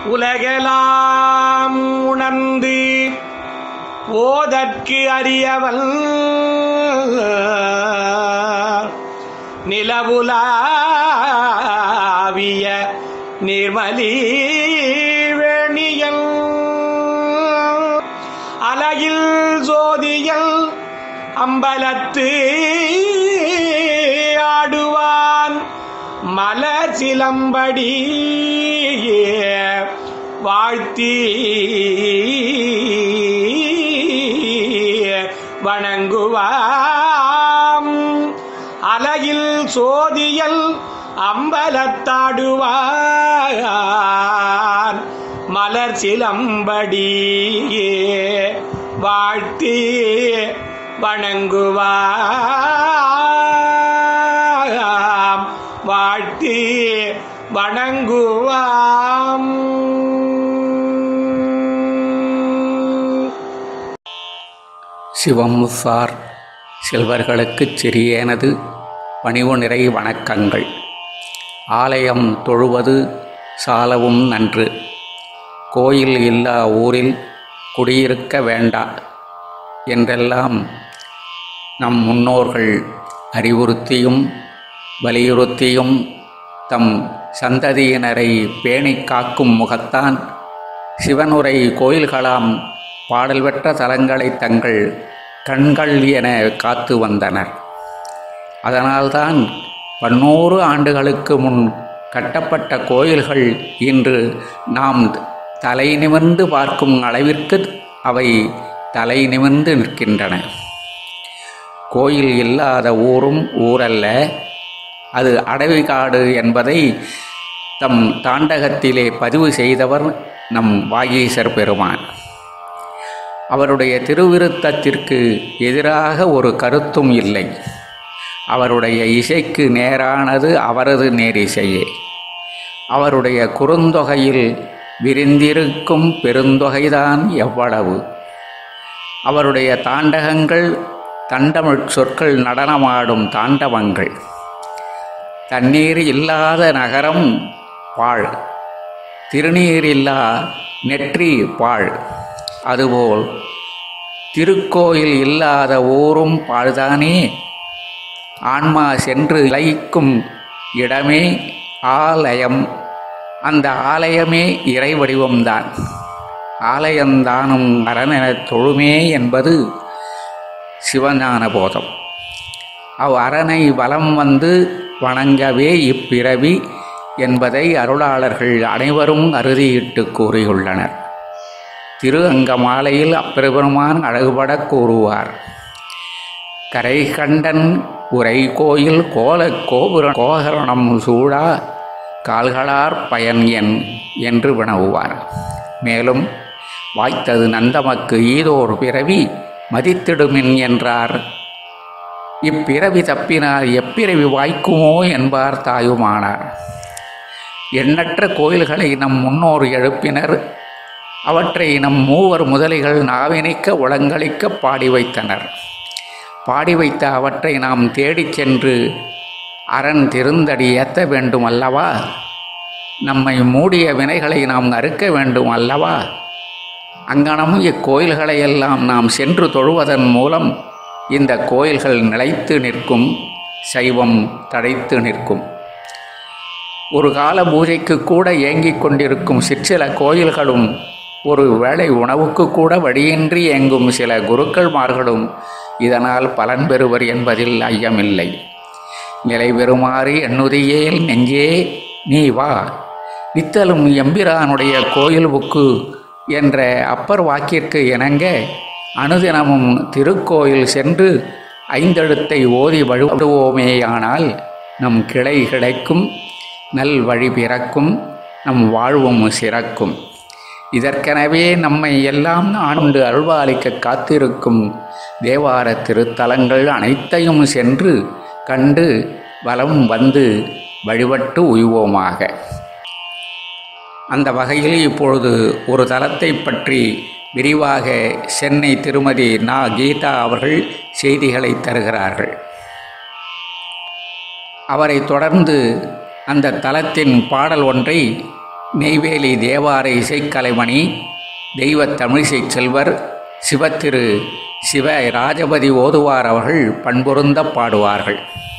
உலகெலாம் உணர்ந்து ஓதற்கு அறியவன் நிலவுலாவிய நிர்மலி வேணியல் அலகில் ஜோதியல் அம்பலத்து ஆடுவான் மலர் சிலம்படி வாழ்த்தி வணங்குவாம் அலகில் சோதியல் அம்பலத்தாடுவான் மலர் சிலம்படி வாழ்த்தி வணங்குவாம் வாழ்த்தி வணங்குவாம். சிவமுசார் செல்வர்களுக்கு சிறியனது பணிவு நிறை வணக்கங்கள். ஆலயம் தொழுவது சாலவும் நன்று. கோயில் இல்லா ஊரில் குடியிருக்க வேண்டா என்றெல்லாம் நம் முன்னோர்கள் அறிவுறுத்தியும் வலியுறுத்தியும் தம் சந்ததியினரை பேணி காக்கும் முகத்தான் சிவனுரை கோயில்களாம் பாடல் பெற்ற தலங்களை தங்கள் கண்கள் என காத்து வந்தனர். அதனால்தான் 100 ஆண்டுகளுக்கு முன் கட்டப்பட்ட கோயில்கள் இன்று நாம் தலை நிமிர்ந்து பார்க்கும் அளவிற்கு அவை தலை நிமிர்ந்து நிற்கின்றன. கோயில் இல்லாத ஊரும் ஊரல்ல, அது அடவிகாடு என்பதை தம் தாண்டகத்திலே பதிவு செய்தவர் நம் வாகீசர் பெருமான். அவருடைய திருவிருத்தத்திற்கு எதிராக ஒரு கருத்தும் இல்லை. அவருடைய இசைக்கு நேரானது அவரது நேரிசையே. அவருடைய குறுந்தொகையில் விரிந்திருக்கும் பெருந்தொகைதான் எவ்வளவு. அவருடைய தாண்டகங்கள் தண்டமிழ் சொற்கள் நடனமாடும் தாண்டவங்கள். தண்ணீர் இல்லாத நகரம் பாழ், திருநீரில்லா நெற்றி பாழ். அதுபோல் திருக்கோயில் இல்லாத ஊரும் பாழ்தானே. ஆன்மா சென்று லயிக்கும் இடமே ஆலயம். அந்த ஆலயமே இறை வடிவம்தான். ஆலயந்தானும் அரணெனத் தொழுமே என்பது சிவஞான போதம். அவ் அரணை வலம் வந்து வணங்கவே இப்பிறவி என்பதை அருளாளர்கள் அனைவரும் அறுதியிட்டு கூறியுள்ளனர். திரு அங்கமாலையில் அப்பெருமான் அழகுபட கூறுவார். கரை கண்டன் உரை கோயில் கோல கோபுர கோகரணம் சூழா கால்களார் பயன் என் என்று வினவுவார். மேலும் வாய்த்தது நந்தமக்கு ஈதோர் பிறவி மதித்திடுமின் என்றார். இப்பிறவி தப்பினால் எப்பிறவி வாய்க்குமோ என்பார் தாயுமானார். எண்ணற்ற கோயில்களை நம் முன்னோர் எழுப்பினர். அவற்றை நம் மூவர் முதலிகள் நாவினிக்க உளங்களிக்க பாடி வைத்தனர். பாடி வைத்த அவற்றை நாம் தேடிச் சென்று அரண் திருந்தடி ஏற்ற வேண்டும் அல்லவா? நம்மை மூடிய வினைகளை நாம் அறுக்க வேண்டும் அல்லவா? அங்கனம் இக்கோயில்களையெல்லாம் நாம் சென்று தொழுவதன் மூலம் இந்த கோயில்கள் நிலைத்து நிற்கும், சைவம் தழைத்து நிற்கும். ஒரு கால பூஜைக்கு கூட ஏங்கிக் கொண்டிருக்கும் சிற்சில கோயில்களும், ஒரு வேளை உணவுக்கு கூட வழியின்றி ஏங்கும் சில குருக்கள்மார்களும் இதனால் பலன் பெறுவர் என்பதில் ஐயமில்லை. நிலை பெறுமாறு எண்ணுதியேல் நெஞ்சே நீ வா, நித்தலும் எம்பிரானுடைய கோயில் புக்கு என்ற அப்பர் வாக்கிற்கு இணங்க அனுதினமும் திருக்கோயில் சென்று 5 எழுத்தை ஓதி வழிபடுவோமேயானால் நம் கிளை கிடைக்கும், நல் வழி பிறக்கும், நம் வாழ்வும் சிறக்கும். இதற்கெனவே நம்மை எல்லாம் ஆண்டு அருள்பாலிக்க காத்திருக்கும் தேவார திருத்தலங்கள் அனைத்தையும் சென்று கண்டு வலம் வந்து வழிபட்டு உய்வோமாக. அந்த வகையில் இப்பொழுது ஒரு தலத்தை பற்றி விரிவாக சென்னை திருமதி நா. கீதா அவர்கள் செய்திகளை தருகிறார்கள். அவரை தொடர்ந்து அந்த தலத்தின் பாடல் ஒன்றை நெய்வேலி தேவார இசைக்கலைமணி தெய்வத் தமிழிசைச் செல்வர் சிவத்திரு சிவ ராஜபதி ஓதுவார் அவர்கள் பண்பொருந்த பாடுவார்கள்.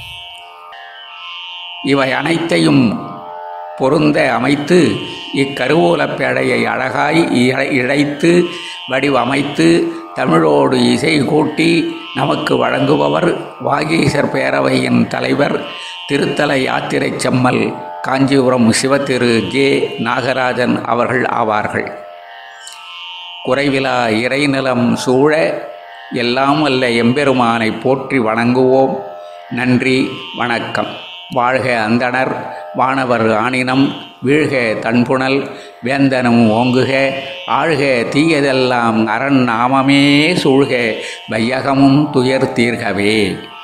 இவை அனைத்தையும் பொருந்த அமைத்து இக்கருவூலப் பேழையை அழகாய் இழைத்து வடிவமைத்து தமிழோடு இசை கூட்டி நமக்கு வழங்குபவர் வாகீசர் பேரவையின் தலைவர் திருத்தல யாத்திரை செம்மல் காஞ்சிபுரம் சிவத்திரு ஜே நாகராஜன் அவர்கள் ஆவார்கள். குறைவிலா இறைநிலம் சூழ எல்லாம் வல்ல எம்பெருமானை போற்றி வணங்குவோம். நன்றி, வணக்கம். வாழ்க அந்தணர் வானவர் ஆணினம், வீழ்க தன்புணல் வேந்தனும் ஓங்குக, ஆழ்க தீயதெல்லாம் அரண் நாமமே சூழ்க, வையகமும் துயர் தீர்கவே.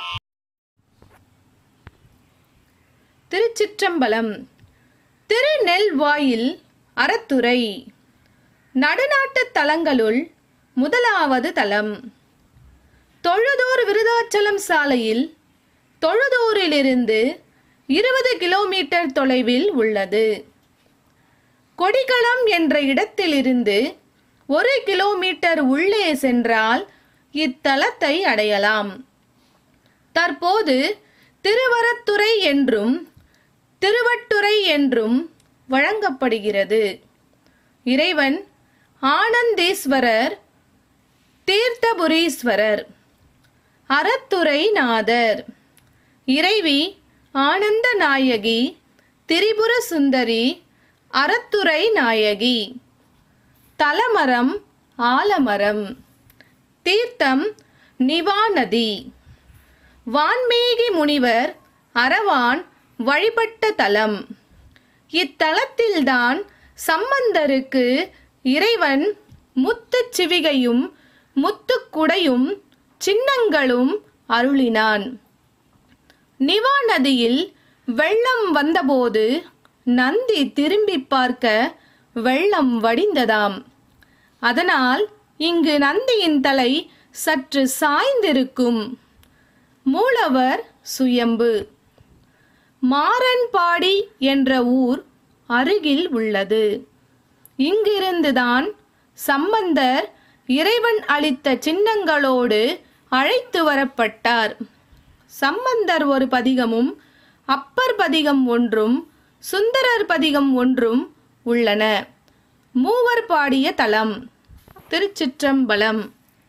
திருச்சிற்றம்பலம். திருநெல்வாயில் அறத்துறை நடுநாட்டு தலங்களுள் முதலாவது தலம். தொழுதூர் விருதாச்சலம் சாலையில் தொழுதூரிலிருந்து 20 கிலோமீட்டர் தொலைவில் உள்ளது. கொடிகளம் என்ற இடத்திலிருந்து 1 கிலோமீட்டர் உள்ளே சென்றால் இத்தலத்தை அடையலாம். தற்போது திருவரத்துறை என்றும் திருவட்டுறை என்றும் வழங்கப்படுகிறது. இறைவன் ஆனந்தீஸ்வரர், தீர்த்தபுரீஸ்வரர், அறத்துறை நாதர். இறைவி ஆனந்த நாயகி, திரிபுர சுந்தரி, அறத்துறை நாயகி. தலமரம் ஆலமரம். தீர்த்தம் நிவாநதி. வான்மீகி முனிவர் அரவான் வழிபட்ட தலம். இத்தலத்தில்தான் சம்பந்தருக்கு இறைவன் முத்துச் சிவிகையும் முத்துக்குடையும் சின்னங்களும் அருளினான். நிவாநதியில் வெள்ளம் வந்தபோது நந்தி திரும்பி பார்க்க வெள்ளம் வடிந்ததாம். அதனால் இங்கு நந்தியின் தலை சற்று சாய்ந்திருக்கும். மூலவர் சுயம்பு. மாரன்பாடி என்ற ஊர் அருகில் உள்ளது. இங்கிருந்துதான் சம்பந்தர் இறைவன் அளித்த சின்னங்களோடு அழைத்து வரப்பட்டார். சம்பந்தர் ஒரு பதிகமும் அப்பர் பதிகம் ஒன்றும் சுந்தரர் பதிகம் ஒன்றும் உள்ளன. மூவர் பாடிய தலம். திருச்சிற்றம்பலம்.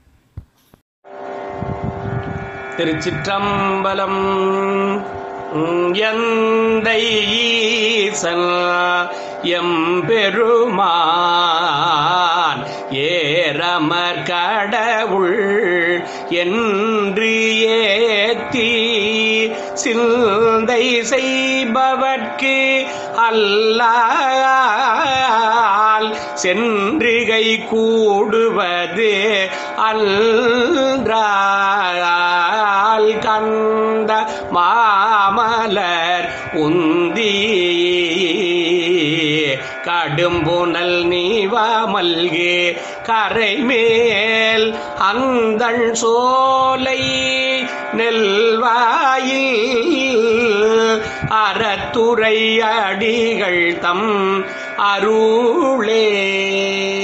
திருச்சிற்றம்பலம். எந்தை ஈசன் எம்பெருமான் ஏரமர் கடவுள் என்று ஏத்தி சிந்தை செய்பவர்க்கு அல்லால் சென்றுகை கூடுவது அன்றால் கண்ட மாமலர் உந்தி கடும்புனல் நீவமல்கே கரைமேல் அந்தள் சோலை நெல்வாயில் அறத்துறை அடிகள் தம் அருளே.